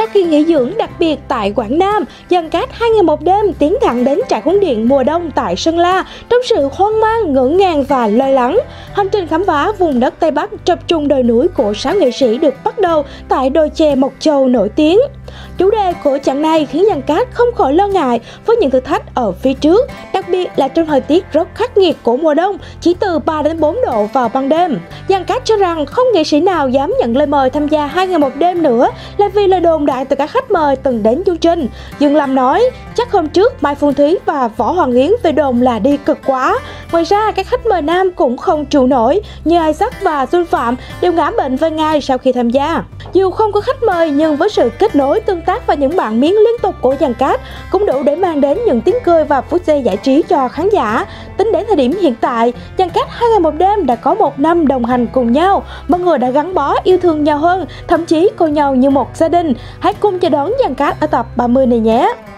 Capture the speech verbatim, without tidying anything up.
Sau khi nghỉ dưỡng đặc biệt tại Quảng Nam, Giang Cát hai ngày một đêm tiến thẳng đến trại huấn luyện mùa đông tại Sơn La trong sự hoang mang, ngỡ ngàng và lo lắng. Hành trình khám phá vùng đất Tây Bắc chập trùng đồi núi của sáu nghệ sĩ được bắt đầu tại đồi chè Mộc Châu nổi tiếng. Chủ đề của chặng này khiến Giang Cát không khỏi lo ngại với những thử thách ở phía trước, đặc biệt là trong thời tiết rất khắc nghiệt của mùa đông, chỉ từ ba đến bốn độ vào ban đêm. Giang Cát cho rằng không nghệ sĩ nào dám nhận lời mời tham gia hai ngày một đêm nữa là vì lời đồn đại từ các khách mời từng đến chương trình. Dương Lâm nói, chắc hôm trước Mai Phương Thúy và Võ Hoàng Yến về đồn là đi cực quá. Ngoài ra, các khách mời nam cũng không trụ nổi, như Isaac và Xuân Phạm đều ngã bệnh vài ngày sau khi tham gia. Dù không có khách mời nhưng với sự kết nối, tương tác và những bạn miếng liên tục của Giang Cát cũng đủ để mang đến những tiếng cười và phút giây giải trí cho khán giả. Tính đến thời điểm hiện tại, Giang Cát hai ngày một đêm đã có một năm đồng hành cùng nhau, mọi người đã gắn bó yêu thương nhau hơn, thậm chí coi nhau như một gia đình. Hãy cùng chờ đón Giang Cát ở tập ba mươi này nhé!